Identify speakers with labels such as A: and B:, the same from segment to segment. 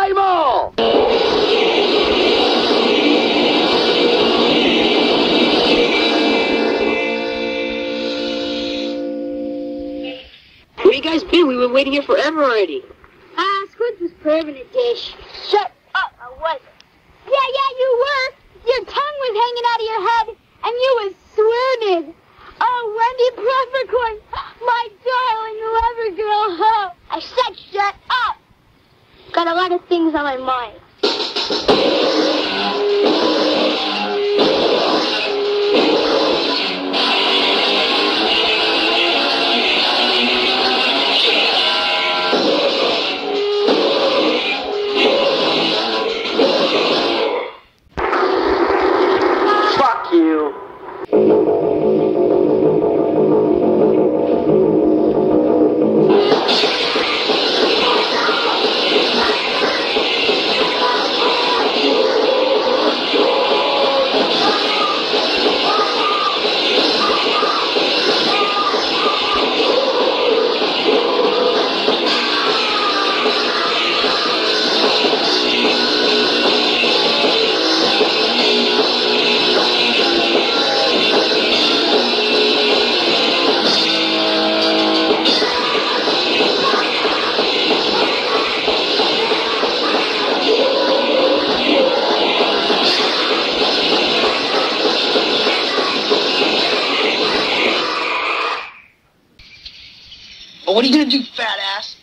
A: Buy 'em all!
B: Where you guys been? We've been waiting here forever already.
C: Squid was perving a dish. Shut up, I wasn't. Yeah, you were. Your tongue was hanging out of your head, and you was swooning. Oh, Wendy Peppercorn, my darling lover girl. Oh, I said shut up. Got a lot of things on my mind.
A: Fuck you.
B: What are you gonna do, fat ass?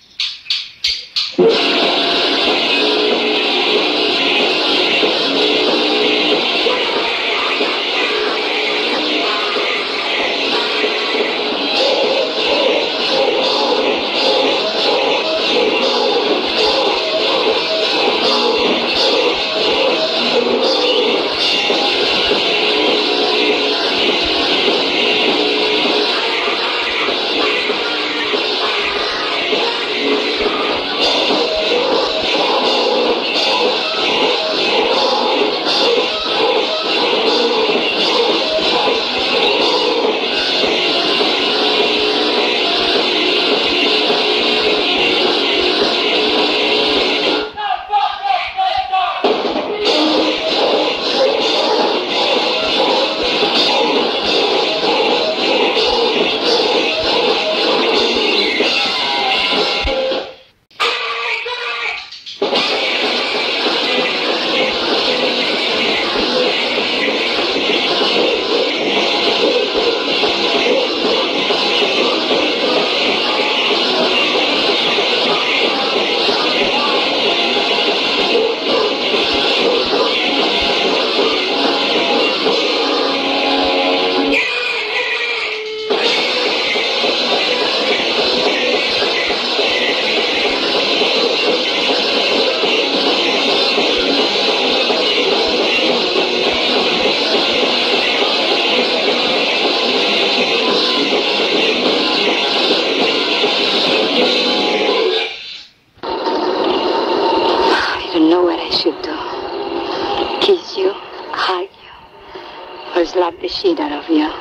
C: Slap the shit out of you.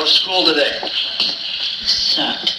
D: was school today?
B: Sucked.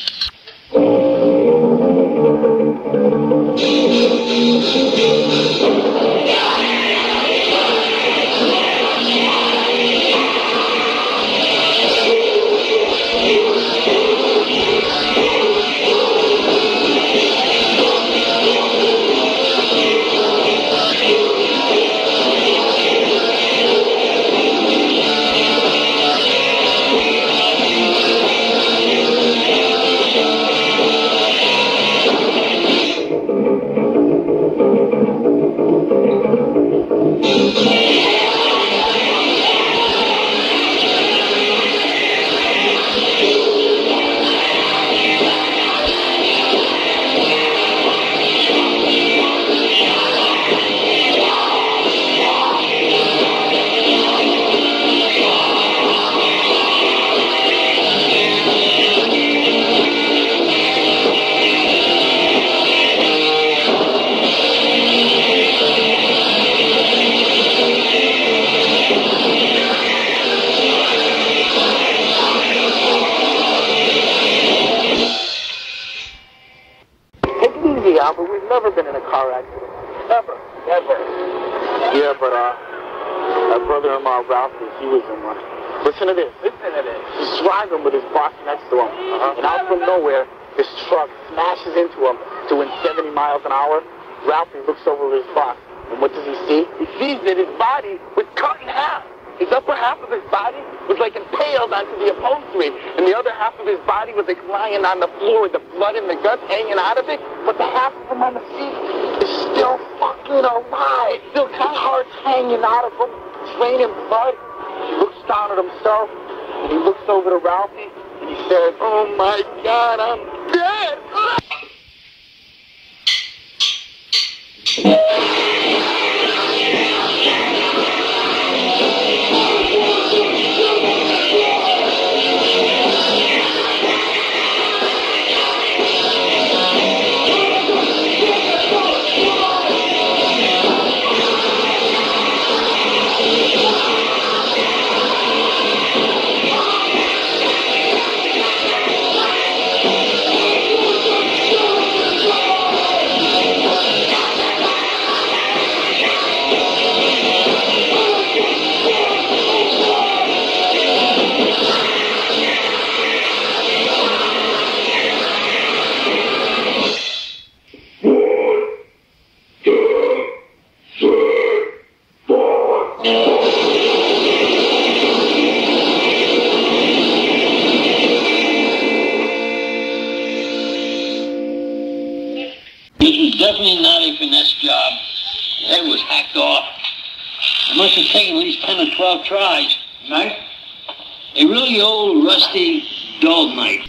A: But we've never been in a car accident. Ever. Ever. Yeah, but our brother-in-law, Ralphie, he was in one. Listen to this. Listen to this. He's driving with his boss next to him. And out from nowhere, this truck smashes into him doing 70 miles an hour. Ralphie looks over at his boss. And what does he see? He sees that his body was cut in half. His upper half of his body was like impaled onto the upholstery, and the other half of his body was like lying on the floor with the blood and the guts hanging out of it, but the half of him on the seat is still fucking alive. Still his heart's hanging out of him, draining blood. He looks down at himself, and he looks over to Ralphie, and he says, "Oh my God, I'm dead!"
B: Definitely not a finesse job. The head was hacked off. It must have taken at least 10 or 12 tries. Knife? A really old, rusty, dull knife.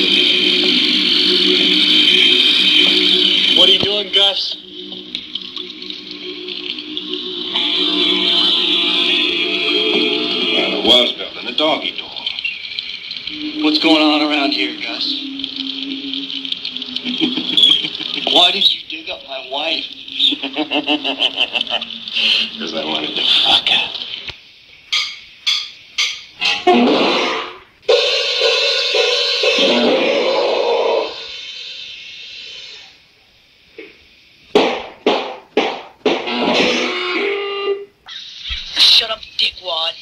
B: What are you doing, Gus?
D: the doggy door. What's going on around here, Gus? Why did you dig up my wife?
E: Because I wanted to fuck her.
B: Shut up, dickwad.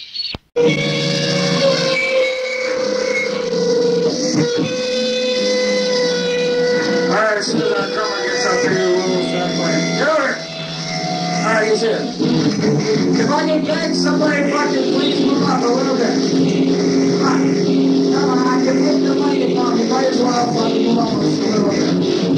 A: Alright, as soon as our drummer gets up here, we'll start playing. Drummer! Alright, he's here. If I can get somebody fucking please move up a little bit. Come on. Come on, I can hit the microphone. You might as well fucking move up just a little bit.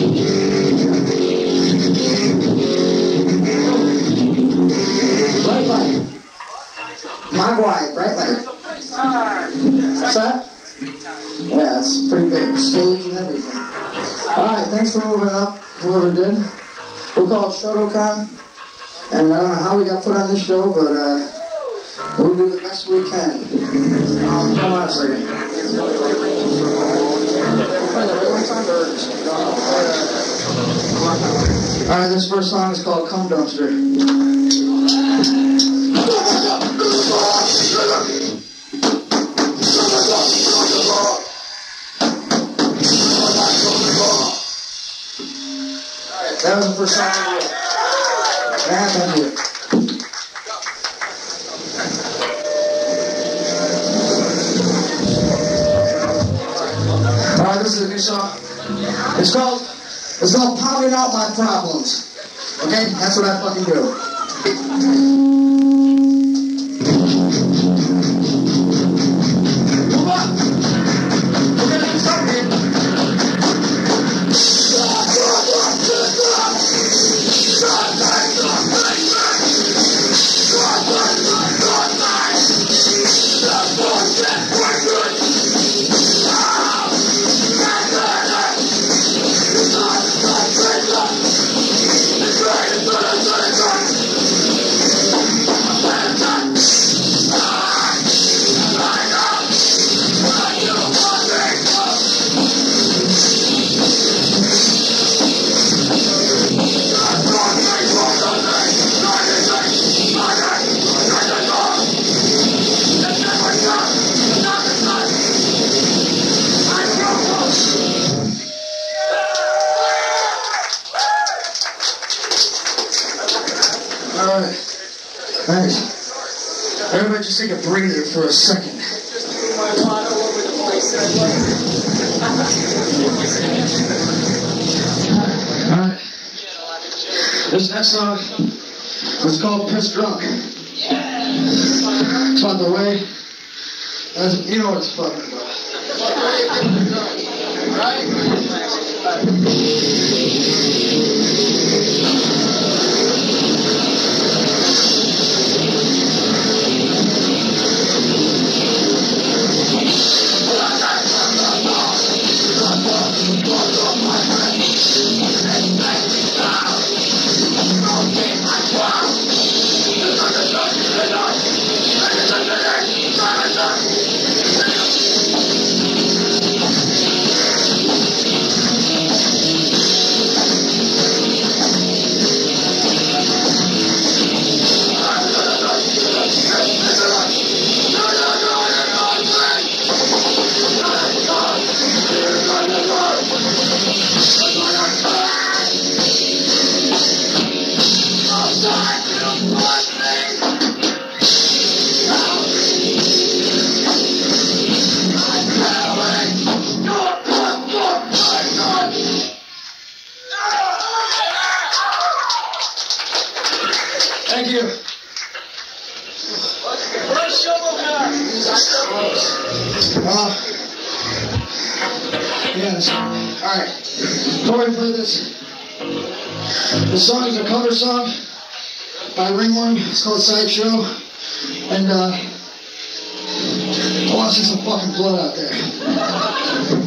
A: Right leg. My wife, right leg. What's that? Yeah, it's pretty big. Stage and everything. Alright, thanks for moving up, whoever did. We'll call it Shodokan. And I don't know how we got put on this show, but we'll do the best we can. Come on a second. Alright, this first song is called Cum Dumpster. That was the first song I did. Thank you. Alright, this is a new song. It's called Pounding Out My Problems. Okay? That's what I fucking do. Alright, thanks. Everybody just take a breather for a second. Alright, this next song was called Piss Drunk. It's on the way. You know what it's fucking about. Thank you. Where's Shodokan? Yes. Alright. Before we play this, the song is a cover song by Ringworm. It's called Sideshow. And I want to see some fucking blood out there.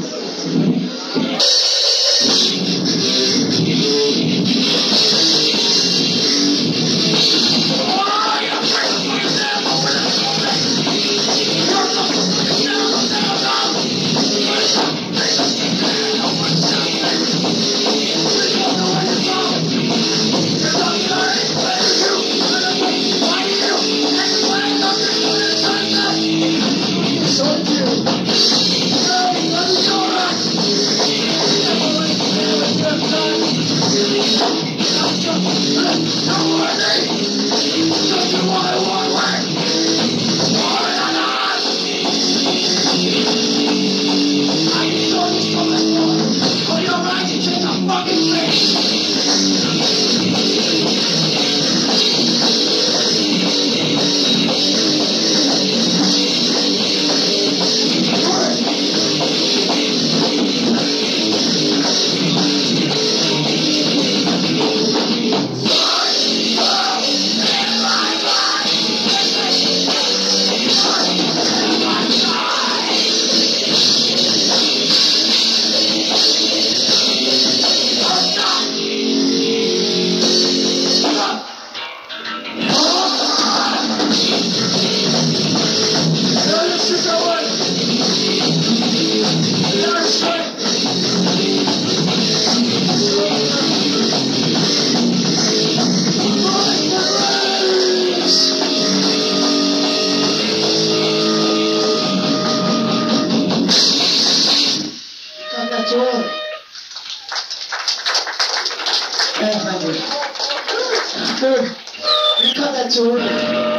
F: Yeah, thank you. Dude, you cut that too early.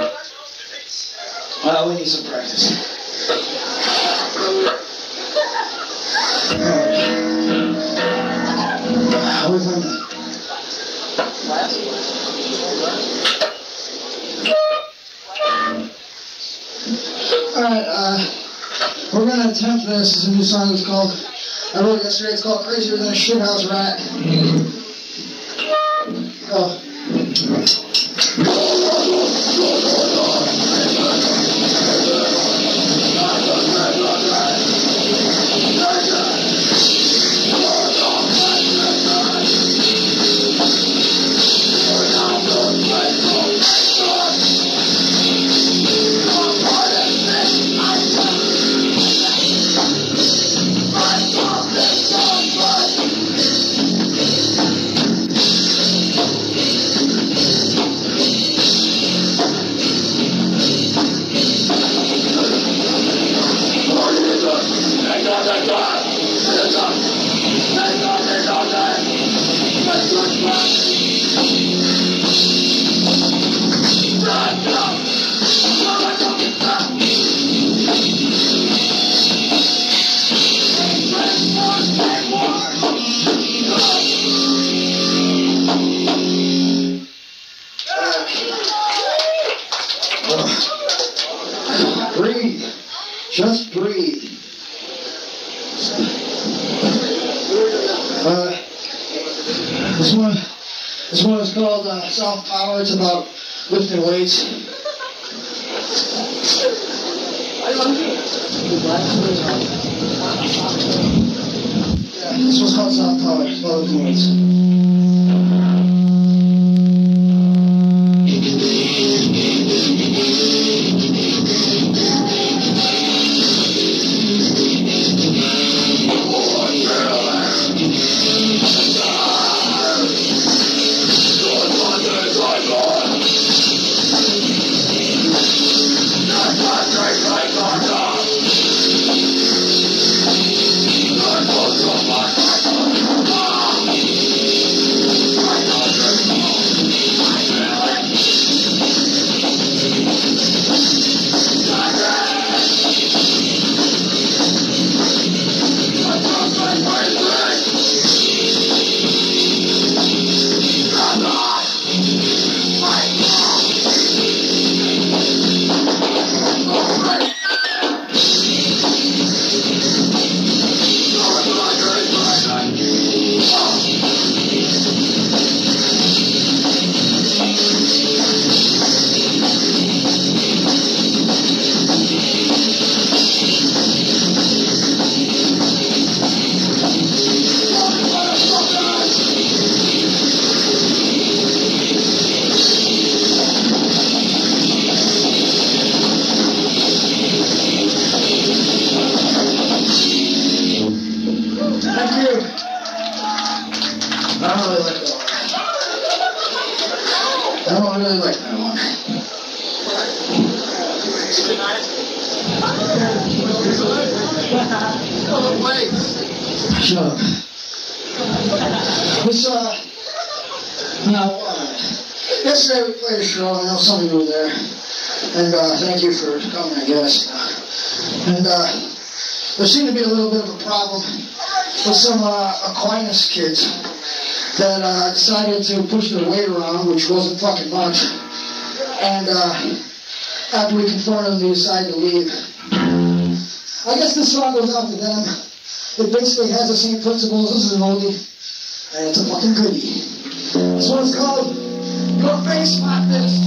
F: Well, we need some practice. How we find that? Alright, we're gonna attempt this. This is a new song. It's called, I wrote it yesterday, it's called Crazier Than a Shithouse Rat. Oh. Breathe. Just breathe. This one is called Soft Power. It's about lifting weights. Yeah, this one's called Soft Power. It's about lifting weights. Shut up. Yesterday we played a show, I know some of you were there, and thank you for coming, I guess. And there seemed to be a little bit of a problem with some Aquinas kids that decided to push their weight around, which wasn't fucking much, and after we confronted them, they decided to leave. I guess this song goes out to them. It basically has the same principles. This is an oldie, and it's a fucking goodie. This one's called Your Face My Fist.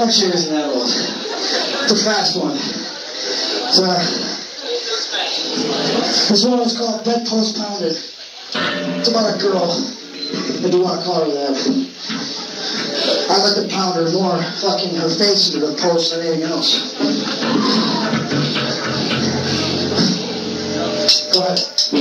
F: Actually, it isn't that old. It's a fast one. This one is called Bedpost Pounded. It's about a girl. If you want to call her that. I like to pound her more, fucking her face into the post than anything else. Go ahead.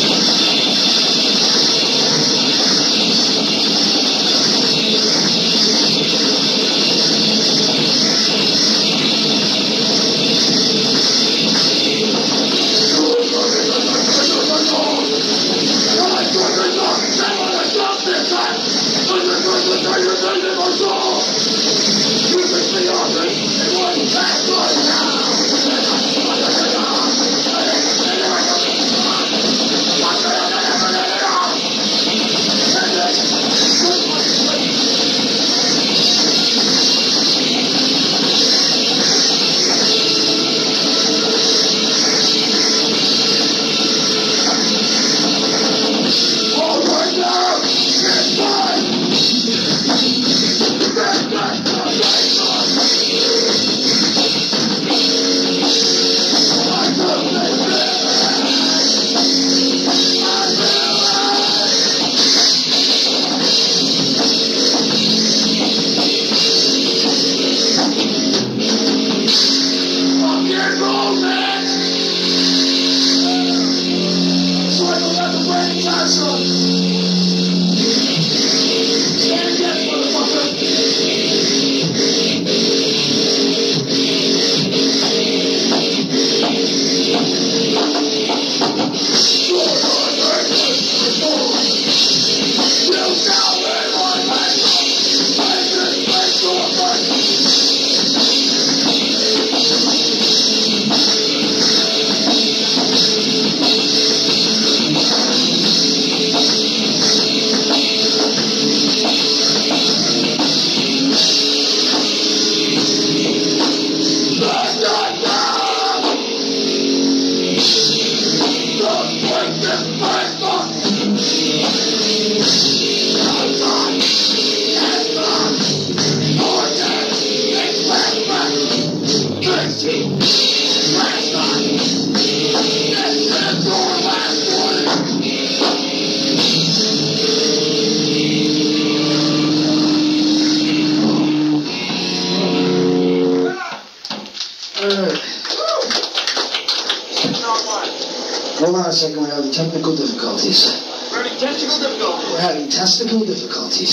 F: Hold on a second, we're having technical difficulties.
A: We're having technical difficulties.
F: We're having testicle difficulties.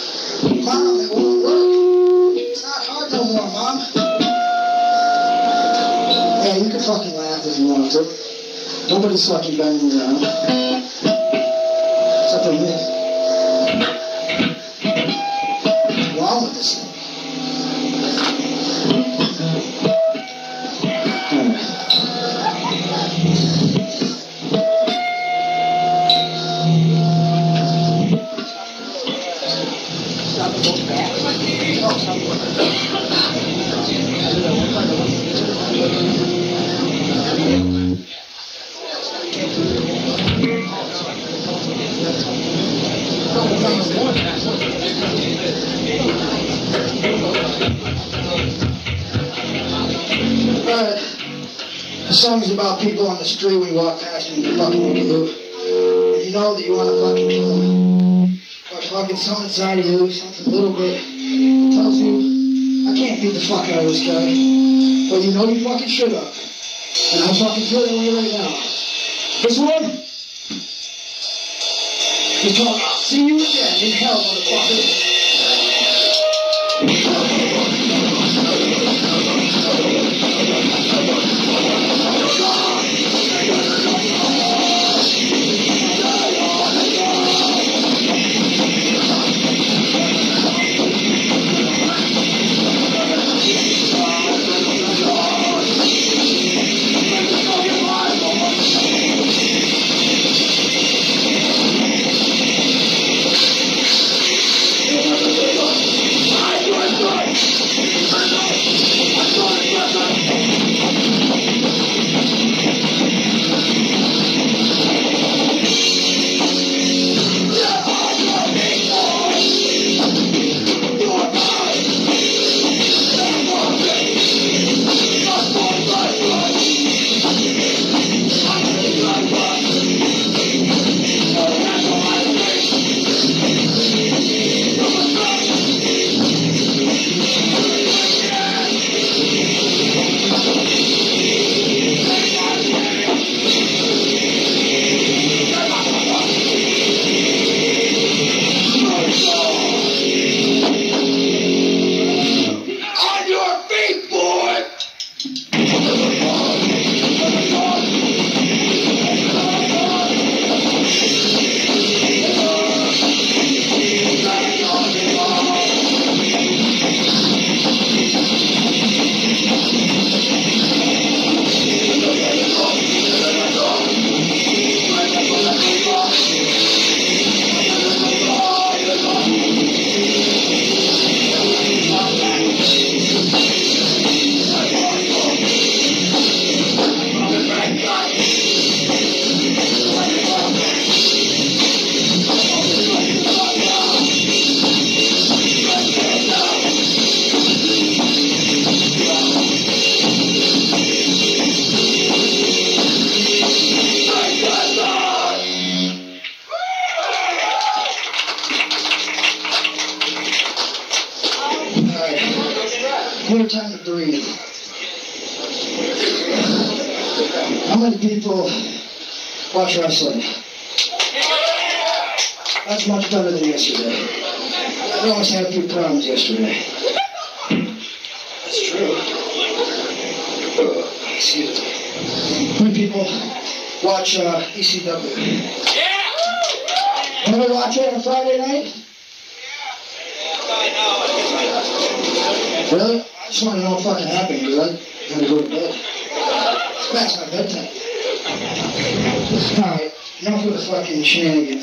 F: Mom, it won't work. It's not hard no more, Mom. Yeah, you can fucking laugh if you want to. Nobody's fucking banging around. Except for me. What's wrong with this thing? The song's about people on the street when you walk past and you fucking look at you. And you know that you want to fucking kill them. But fucking something inside of you, something a little bit, tells you, I can't beat the fuck out of this guy. But you know you fucking should have. And I fucking feel that way right now. This one is called I'll See You Again in Hell, motherfucker. fucking... How many people watch wrestling? That's much better than yesterday. I almost had a few problems yesterday. That's true. Excuse me. How many people watch ECW? Yeah! Ever watch it on a Friday night? Yeah. Really? I just want to know what fucking happened, because I gotta go to bed. That's my bedtime. Alright, enough with the fucking shenanigans.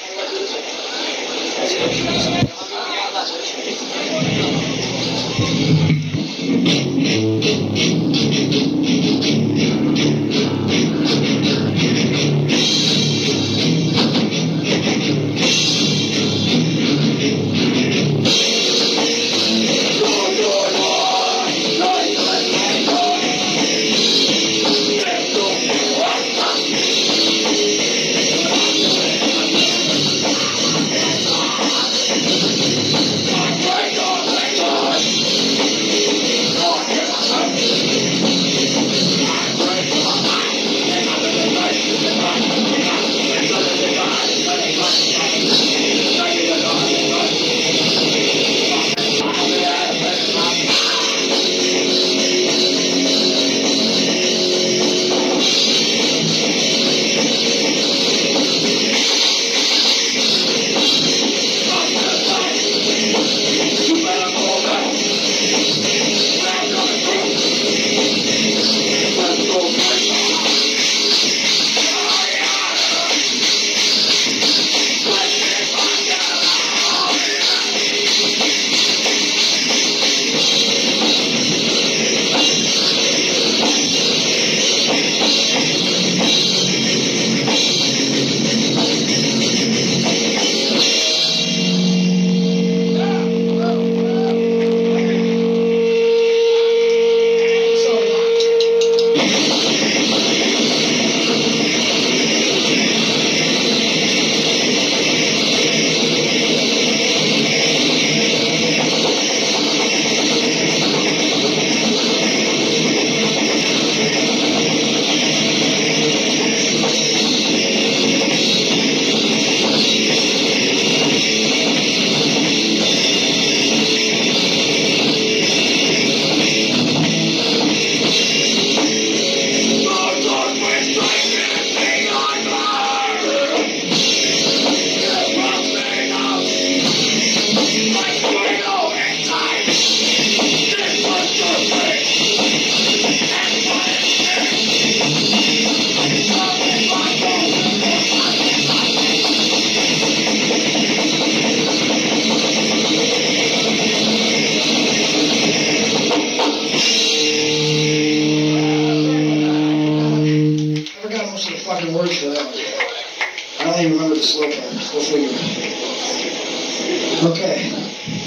F: Okay.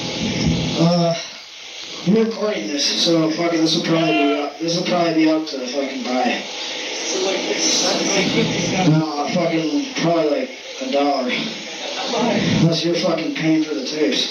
F: We're recording this, so fucking this will probably be up to fucking buy. No, fucking probably like $1. Unless you're fucking paying for the tapes.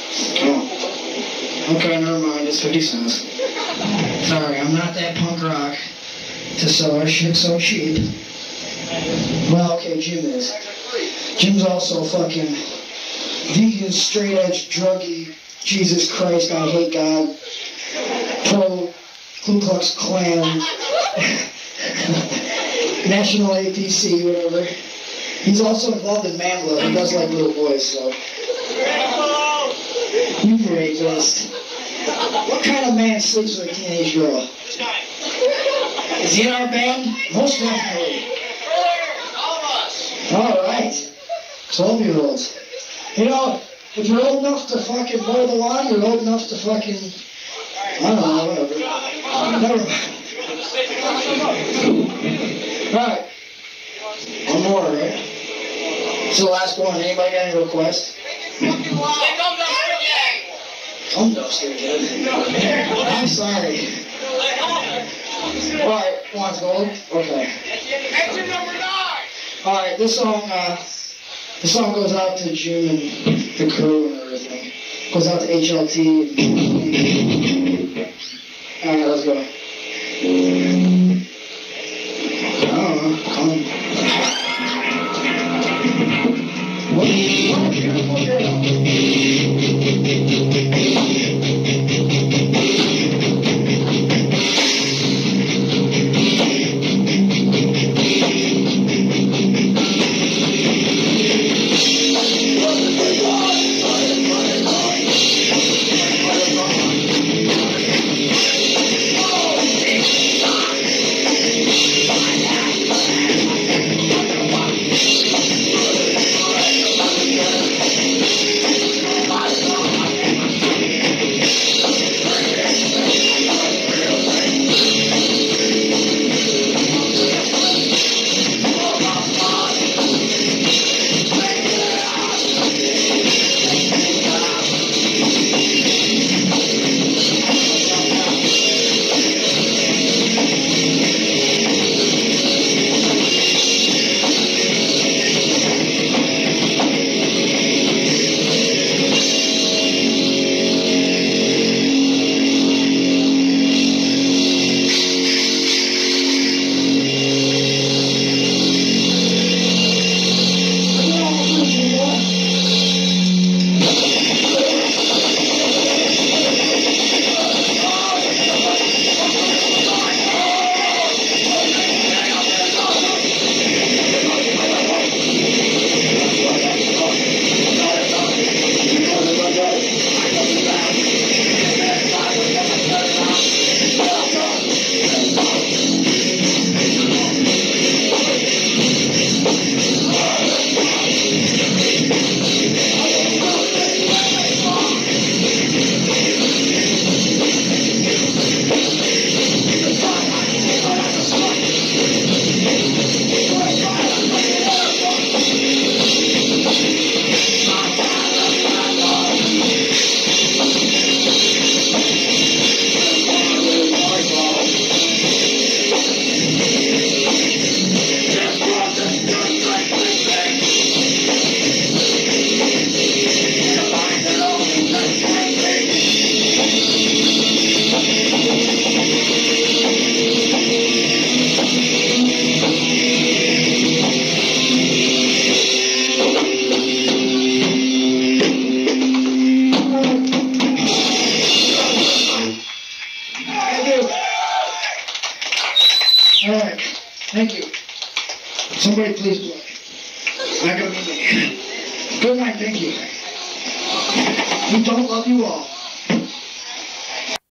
F: Oh. Okay, never mind, it's 50 cents. Sorry, I'm not that punk rock to sell our shit so cheap. Well, okay, Jim is. Jim's also fucking vegan, straight edge, druggy, Jesus Christ, I hate God, pro Ku Klux Klan, National APC, whatever. He's also involved in man love. He does like little boys, so. You racist. What kind of man sleeps with a teenage girl? Is he in our band? Most definitely. Alright. 12-year-olds. You know, if you're old enough to fucking mow the lawn, you're old enough to fucking, I don't know, whatever. Never mind. Alright. One more, right? This is the last one. Anybody got any requests? I'm dumpster, kid. I'm sorry. Alright, one's gold? Okay. Exit number 9! Alright, this song goes out to Jim and the crew and everything. Goes out to HLT. Alright, let's go. Come on. Alright, thank you. Somebody please play. I got me. Good night, thank you. We don't love you all.